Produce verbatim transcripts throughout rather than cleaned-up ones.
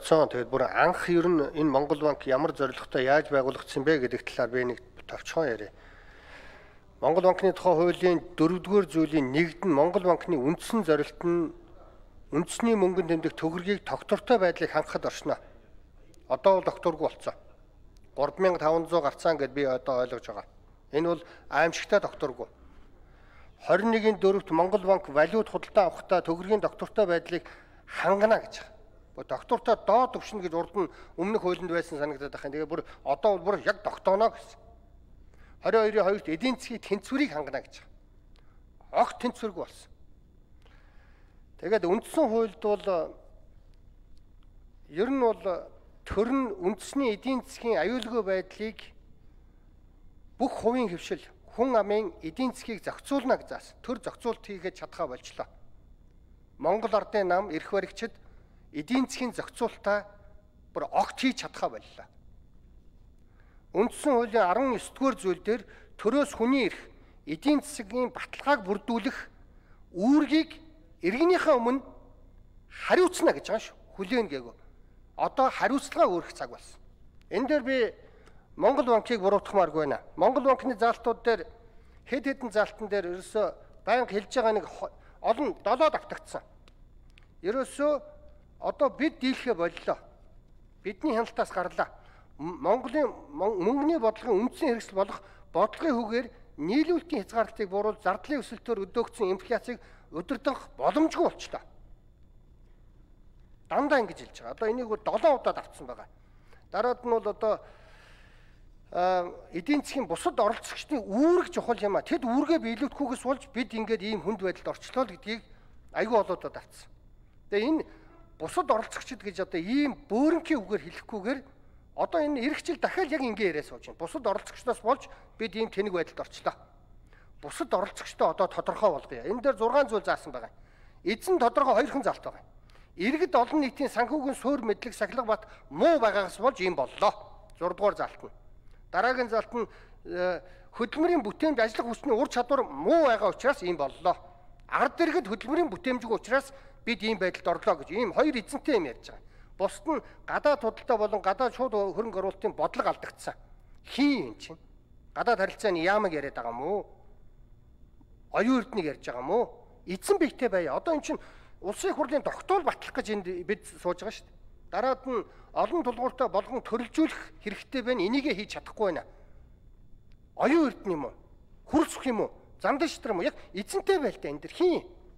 бодсон. Тэгээд бүр анх ер нь энэ Монгол банк ямар зорилготой яаж байгуулагдсан бэ гэдэг талаар би нэг товчхон яриа. Монгол банкны тухай хуулийн дөрөвдүгээр зүйлийн нэгд нь Монгол банкны үндсэн зорилт нь үндэсний мөнгөнд тэмдэг төгрөгийг тогтвортой байдлыг хангахад оршино. Одоо бол тогтворгүй болцсон. гурван мянга таван зуун гарцаан гэд би одоо ойлгож байгаа. Энэ бол аимшигтай тогтворгүй. двадцать нэгний дөрөвт Монгол банк валют худалдаа авахдаа төгрөгийн тогтвортой байдлыг хангана гэж байгаа. Тогтвортой доод өвшин гэж урд нь өмнөх хуулинд байсан санагдаад байна. Тэгээ бүр одоо бол бүр яг тогтооно гэсэн. двадцать хоёрын хоёрт эдийн засгийн тэнцвэрийг хангана гэж байгаа. Огт тэнцвэргүй болсон. Тэгээд үндсэн хуульд бол ер нь бол төр нь үндэсний эдийн засгийн аюулгүй байдлыг бүх хувийн хөвшил хүн амын эдийн засгийг зохицуулна гэж заасан. Төр зохицуулт хийгээд чадхаа болчлоо. Монгол ардын нам эрх баригчид эдийн засгийн зохицуултаа бүр огт хийж чадхаа боллоо. Үндсэн хуулийн арван ёс дугаар зүйл дээр төрөөс хүний эрх эдийн засгийн баталгааг бүрдүүлэх үүргийг иргэнийхээ өмнө хариуцна гэж байгаа шүү. Хүлээн гээгөө. Одоо хариуцлага өөрөх цаг болсон. Энэ дээр би Монгол банкыг буруутгахмааргүй байна. Монгол банкны заалтууд дээр хэд хэдэн заалтан дээр ерөөсөө банк хэлж байгаа нэг олон долоод автагдсан. Ерөөсөө одоо бид дийлхэ боллоо. Бидний хяналтаас гарлаа. Монголын мөнгөний бодлогын үндсэн хэрэгсэл болох бодлогын хүгээр нийлүүлэлтийн хязгаарлалтыг бууруулж зардлын өсөлтөөр өдөөгдсөн инфляцийг удирдах боломжгүй болчлоо. Дандаа ингэж хэлж байгаа. Одоо энийг долоо удаад авцсан байгаа. Дараад нь бол одоо эдийн засгийн бусад оролцогчдын үүрэг чухал юм а. Тэд үүргээ биелүүлэхгүйгээс болж бид ингээд ийм хүнд байдалд орчлоо л гэдгийг аюул олоодод авцсан. Тэгээ энэ бусад оролцогчд гэж одоо ийм бөөрөнхийн үгээр хэлэхгүйгээр одоо энэ эх жил дахиад яг ингэ яриа сууж байна. Бусад оролцогчдоос болж бид ийм тэнэг байдалд орчлоо. Бусад оролцогчдоо одоо тодорхой болгоё. Энэ дээр зургаан зүйл заасан байгаа. Эзэн тодорхой хоёрхан залт байгаа. Иргэд олон нийтийн санхүүгийн суур мэдлэг сахилга бат муу байгаагаас болж ийм боллоо. зураг дугаар залт нь. Дараагийн залт нь хөдөлмөрийн бүтээмж ажиллах хүчний ур чадвар муу байгаа учраас ийм боллоо. Ард иргэд хөдөлмөрийн бүтээмжгүй учраас бид ийм байдалд орлоо гэж ийм хоёр эзэнтэй юм ярьж байгаа. Бусд нь гадаад худалдаа болон гадаад шууд хөрөнгө оруулалтын бодлого алдагдсан. Хин юм чинь. Гадаад харилцааны яамаг яриад байгаа юм уу? Оюун эрднийг ярьж байгаа юм уу? Эзэн бийтэй байя. Одоо эн чинь улсын их хурлын тогтоол батлах гэж энд бид сууж байгаа шүү дээ. Дараад нь олон тулгууртай болгон төрөлжүүлэх хэрэгтэй байна. Энийгээ хийж чадахгүй байна. Оюун эрдэн юм уу? Хурцх юм уу? Замдан шитрэн юм уу? Яг эзэнтэй байл та энэ дэр хин.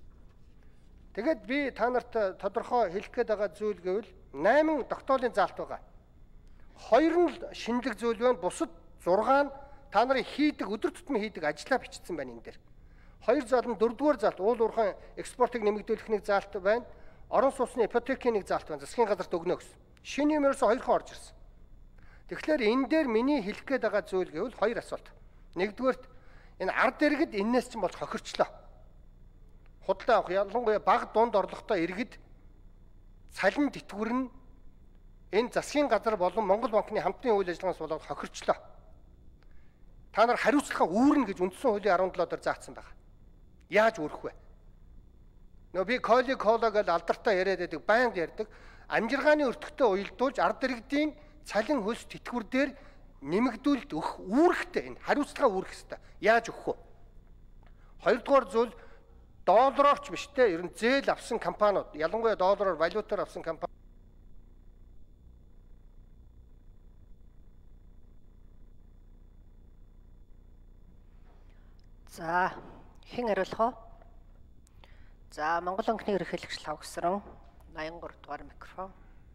Тэгээд би та нарт тодорхой хэлэх гээд байгаа зүйл гэвэл восемь тогтоолын заалт байгаа. Хоёр нь шинэлэг зүйл байна. Бусад зургаан та нарын хийдэг өдөр тутмын хийдэг ажлаа бичсэн байна энэ дэр. Хоёр заал нь дөрөвдүгээр заалт уул уурхайн экспортыг нэмэгдүүлэх нэг заалт байна. Орон сууцны ипотекийн нэг заалт байна. Засгийн газарт өгнө гэсэн. Шинэ юмээс хоёрхан орж ирсэн. Тэгэхээр энэ дээр миний хэлэх гээд байгаа зүйл гэвэл хоёр асуулт. Нэгдүгээрт энэ ард иргэд энээс чинь болж хохирчлоо. Худалдаа авах ялангуяа бага дунд орлоготой иргэд цалин тэтгэвэр нь энэ засгийн газар болон Монгол банкны хамтын үйл ажиллагаанаас болоод хохирчлоо. Та нар хариуцлага үүрнэ гэж үндсэн хуулийн арван долоо дээр заасан байна. Яаж үүрэх вэ? Нөө би коли кола гэж алдартай яриад байдаг, байнга ярьдаг. Амжиргааны өртөгтэй уялдуулж ард иргэдийн цалин хөлс тэтгэвэр дээр нэмэгдүүлэлт өгөх үүрэгтэй энэ хариуцлага үүрэх ёстой. Яаж өгөх вэ? Хоёрдугаар зүйл доллароор ч биш те ер нь зээл авсан компаниуд ялангуяа доллараар валютаар авсан компани За хэн хариулах вэ? За Монгол банкны ерөнхийлөгч Лавгсран восемь дугаар микрофон.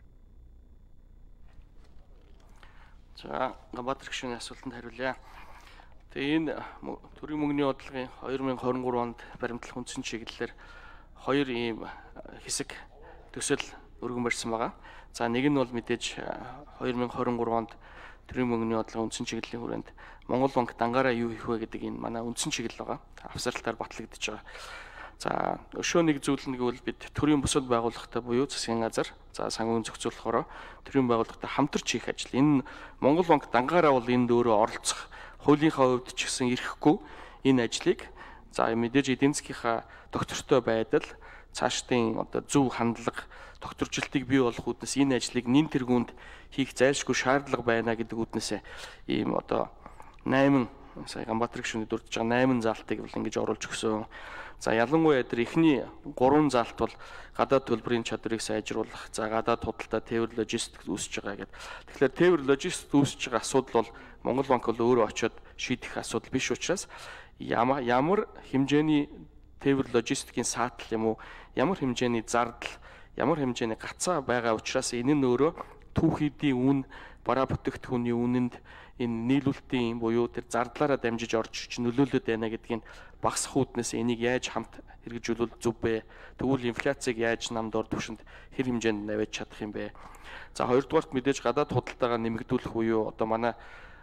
За Ганбаатар гишүүний асуултанд хариулъя. Тэгээ энэ төрийн мөнгөний бодлогын две тысячи двадцать три онд баримтлах үндсэн чиглэлээр хоёр ийм хэсэг төсөл өргөн барьсан байгаа. За нэг нь бол мэдээж две тысячи двадцать три онд төрийн мөнгөний бодлогын үндсэн чиглэлийн хүрээнд Монгол банк дангаараа юу хийх вэ гэдэг энэ манай үндсэн чиглэл байгаа. Авсралтаар батлагдж байгаа. За өшөө нэг зүйл нь гэвэл бид төрийн бусад байгууллагатай буюу засгийн газар, за санхүүгийн зохицуулахаараа төрийн байгууллагатай хамтарч хийх ажил. Энэ Монгол банк дангаараа бол энд өөрөө оролцох хуулийнхаа хувьд ч гэсэн ирэхгүй энэ ажлыг за мэдээж эдийн засгийнхаа доктортой байдал, цаашдын одоо зөв хандлага тогтворжилтыг бий болгох үүднээс энэ ажлыг нэн тэргуунд хийх зайлшгүй шаардлага байна гэдэг үүднээс ийм одоо найман сая Ганбаатар гишүүний дурдж байгаа найман заалтыг бол ингэж оруулж өгсөн. За ялангуяа тэр эхний гурван заалт бол гадаад төлбөрийн чадварыг сайжруулах, за гадаад худалдаа тээвэр логистик үүсэж байгаа гэдэг. Тэгэхээр тээвэр логистик үүсэж байгаа асуудал бол Монгол банк бол өөрөө очиод шийдэх асуудал биш учраас ямар ямар хэмжээний тээвэр логистикийн саатал юм уу, ямар хэмжээний зардал, ямар хэмжээний гацаа байгаа учраас энэ нь өөрөө түүхийдийн үн, бараа бүтээгдэхүүний үнэнд энэ нийлүүлэлтийн буюу тэр зардлаараа дамжиж орж нөлөөлөд байна гэдгийг багасгах үүднээс энийг яаж хамт хэрэгжүүлвэл зөв бэ? Тэгвэл инфляцийг яаж намд ор түвшинд хэр хэмжээнд навьж чадах юм бэ? За хоёрдугаарт мэдээж гадаад худалдаагаа нэмэгдүүлэх буюу одоо манай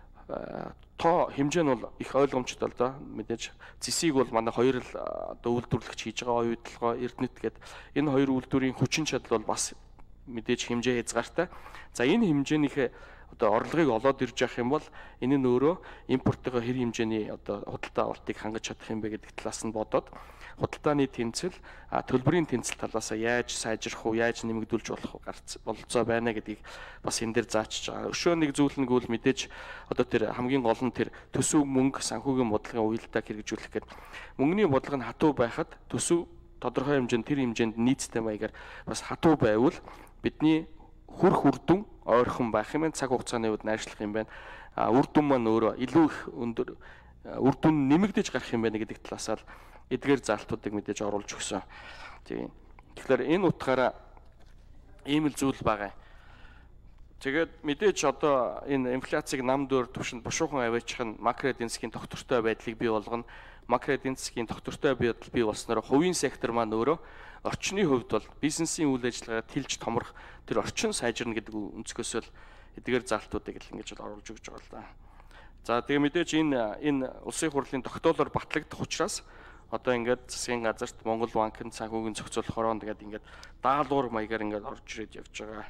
тоо хэмжээ нь бол их ойлгомжтой л доо. Мэдээж зэсийг бол манай хоёр л одоо үйлдвэрлэгч хийж байгаа, оюутлогоо, Эрдэнэт гэдэг энэ хоёр үйлдвэрийн хүчин чадал бол бас мэдээж хэмжээ хязгаартай. За энэ хэмжээнийхээ одоо орлогыг олоод ирж явах юм бол энэ нь өөрөө импортыгоо хэр хэмжээний одоо худалдаа авалтыг хангаж чадах юм бэ гэдэг талаас нь бодоод худалдааны тэнцэл, төлбөрийн тэнцэл талаас нь яаж сайжрах уу, яаж нэмэгдүүлж болох гарц бололцоо байна гэдгийг бас энэ дээр заачиж байгаа. Өшөө нэг зүйл нь гэвэл мэдээж одоо тэр хамгийн гол нь тэр төсөв мөнгө санхүүгийн бодлогын уялдааг хэрэгжүүлэх гэдэг. Мөнгөний бодлого нь хатуу байхад төсөв тодорхой хэмжээнд тэр хэмжээнд нийцтэй маягаар бас хатуу байвал бидний хүрх үрдүн ойрхон байх юм байна, цаг хугацааны үед найршлах юм байна. А үрдүн маань өөрөө илүү их өндөр үрдүн нэмэгдэж гарах юм байна гэдэг талаас нь эдгээр заалтуудыг мэдээж оруулж өгсөн. Тийм. Тэгэхээр энэ утгаараа ийм л зүйл байгаа. Тэгээд мэдээж одоо энэ инфляцийг намд өөр түвшинд бушуухан аваачих нь макро эдийн засгийн тогтвортой байдлыг бий болгоно. Макро эдийн засгийн тогтвортой байдал бий болсноор хувийн сектор маань өөрөө орчны хувьд бол бизнесийн үйл ажиллагаа тэлж томрох тэр орчин сайжирна гэдэг өнцгөөс л эдгээр заалтуудыг л ингэж оруулж өгч байгаа л да. За тэгээ мэдээж энэ энэ улсын хурлын тогтоолоор батлагдах учраас одоо ингээд засгийн газарт Монгол банкын санхүүгийн зохицуулах хороонд ингээд ингээд даалгавар маягаар ингээд орж ирээд явж байгаа.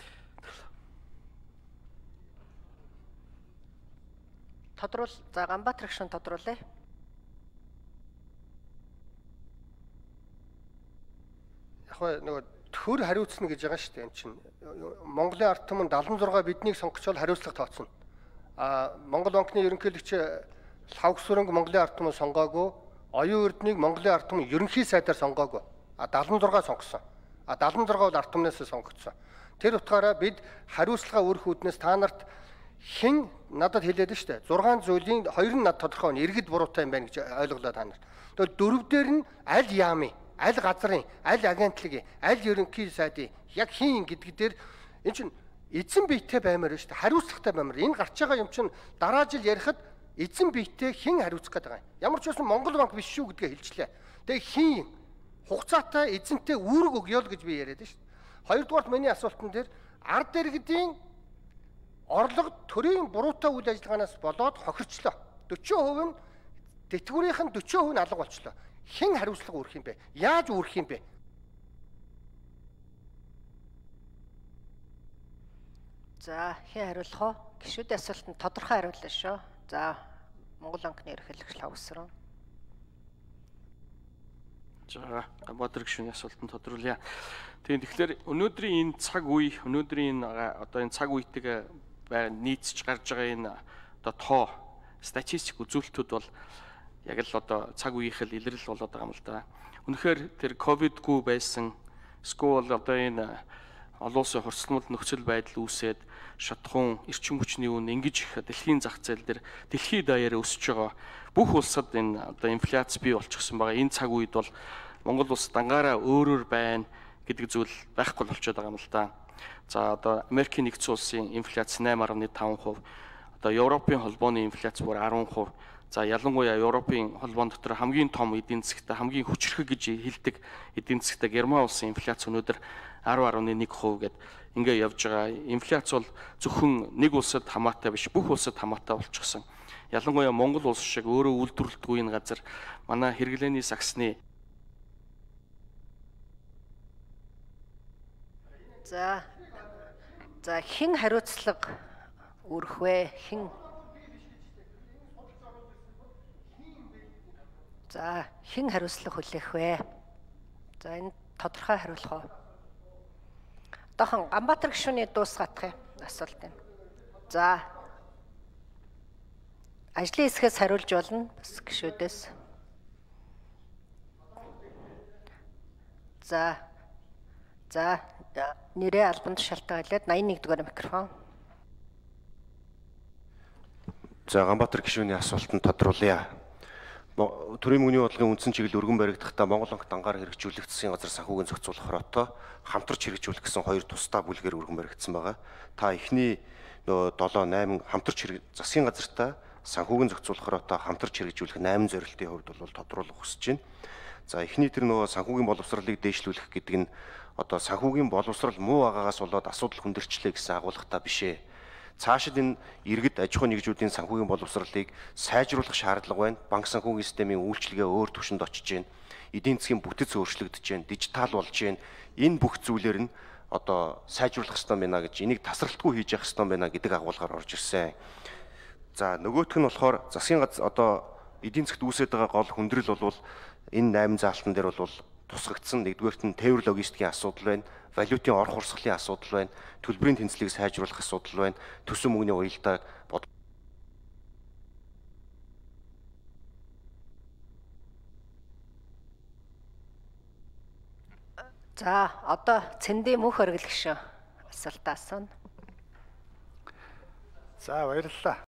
Тодорхойл за Ганбаатар гишүүн тодруулъя. Яг нөгөө төр хариуцна гэж байгаа шүү дээ. Энд чинь Монголын ард түмэн даалгавар зургаа биднийг сонгочвол хариуцлага тооцно. А Монгол банкны ерөнхийлөгч Лавгсүрэнг Монголын ард түмэн сонгоогүй, оюун эрднийг Монголын ард түмэн ерөнхий сайдаар сонгоогүй. А даалгавар зургаа сонгосон. А даалгавар зургаа бол ард түмнээс сонгогдсон. Тэр утгаараа бид хариуцлага өрөх үүднээс та нарт хэн надад хэлээд нь шүү дээ. зургаан зүйлийн хоёр нь над тодорхой нь иргэд буруутай юм байна гэж ойлголоо та нар. Тэгвэл дөрөв дээр нь аль яамын, аль газрын, аль агентлагийн, аль ерөнхий сайдын яг хийн гэдэг дээр эн чинь эзэн биетэй баймаар шүү дээ. Хариуцлагатай баймаар. Энэ гарч байгаа юм чинь дараа жил ярихад эзэн биетэй хэн хариуцах гээд байгаа юм. Ямар ч байсан Монгол банк биш шүү гэдгээ хэлжлээ. Тэгээ хийн хугацаатай эзэнтэй үүрэг өгье л гэж би яриад шүү дээ. Хоёрдугаарт миний асуултан дээр ард иргэдийн орлого төрийн буруутай үйл ажиллагаанаас болоод хохирчлоо. дөрвөн хувь нь тэтгэврийнх нь дөрвөн хувь нь алга болчлоо. Хэн хариуцлага өрөх юм бэ? Яаж өрөх юм бэ? За, хэн хариулах вэ? Гишүүдийн асуултанд тодорхой хариуллаа шүү. За, Монгол банкны ерөнхийлөгч Лавгсүрэн. За, Ганбаатар гишүүний асуултанд тодруулъя. Тийм тэгэхээр өнөөдрийн энэ цаг үе, өнөөдрийн энэ одоо энэ цаг үетэйг нийцж гарч байгаа энэ одоо тоо статистик үзүүлэлтүүд бол яг л одоо цаг үеийнх л илрэл болоод байгаа юм л да. Үнэхээр тэр ковидгүй байсан эсвэл одоо энэ олон улсын хорсломол нөхцөл байдал үүсээд шатхуун эрчим хүчний үн ингэж их дэлхийн зах зээл дээр дэлхийд даяараа өсөж байгаа бүх улсад энэ одоо инфляц бий болчихсон байгаа. Энэ цаг үед бол Монгол улс дангаараа өөрөөр байна гэдэг зүйл байхгүй болчиход байгаа юм л да. За одоо Америкийн нэгдсэн улсын инфляц найман гаруй таван хувь, одоо Европын холбооны инфляц бүр арван хувь. За ялангуяа Европын холбоон дотор хамгийн том эдийн засгт хамгийн хүчрхэг гэж хэлдэг эдийн засгт Герман улсын инфляц өнөөдөр арав гаруй нэг хувь гэд ингээ явж байгаа. Инфляц бол зөвхөн нэг улсад хамаатай биш, бүх улсад хамаатай болчихсон. Ялангуяа Монгол улс шиг өөрөө үйлдвэрлэдэггүй энэ газар манай хэрэглээний саксны За за хэн хариуцлага өрөх вэ? Хэн За хэн хариуцлага хүлээх вэ? За энэ тодорхой хариулах уу? Одоохон Ганбаатар гишүүний дуусгах асуулт байна. За. Ажлын хэсгээс хариулж болно бас гишүүдээс. За. За, нэрээ албанд шалтгаалаад восемьдесят one дугаар микрофон. За, Ганбаатар гишүүний асуултанд тодруулъя. Төрийн мөнгөний бодлогын үндсэн чиглэл өргөн баригдахдаа Монгол банк дангаар хэрэгжүүлэх засгийн газар санхүүгийн зохицуулах хороотой хамтарч хэрэгжүүлэх гэсэн хоёр тусдаа бүлгээр өргөн баригдсан байгаа. Та эхний нөгөө seven eight хамтарч засгийн газартаа санхүүгийн зохицуулах хороотой хамтарч хэрэгжүүлэх eight зорилтын хувьд бол тодруулах хүсэж байна. За, эхний тэр нөгөө санхүүгийн боловсролыг дээшлүүлэх гэдэг нь одоо санхүүгийн боловсрол муу агаагаас болоод асуудал хүндэрчлээ гэсэн агуулгатай биш ээ. Цаашид энэ иргэд аж ахуй нэгжүүдийн санхүүгийн боловсролыг сайжруулах шаардлага байна. Банк санхүүгийн системийн үйлчилгээ өөр түвшинд очиж байна. Эдийн засгийн бүтэц өөрчлөгдөж байна. Дижитал болж байна. Энэ бүх зүйлээр нь одоо сайжруулах ёстой байна гэж энийг тасралтгүй хийж явах ёстой байна гэдэг агуулгаар орж ирсэн. За, нөгөөх нь болохоор засгийн газар одоо эдийн засгт үүсэж байгаа гол хүндрэл бол энэ eight заалтан дээр бол тусгагдсан. Нэгдүгээрт нь тээвэр логистикийн асуудал байна. Валютын орох урсгалын асуудал байна. Төлбөрийн тэнцлийг сайжруулах асуудал байна. Төсөв мөнгөний уялдааг бод. За, одоо цэндийн мөнх оргил гишүүн асуултаа асууна. За, баярлалаа.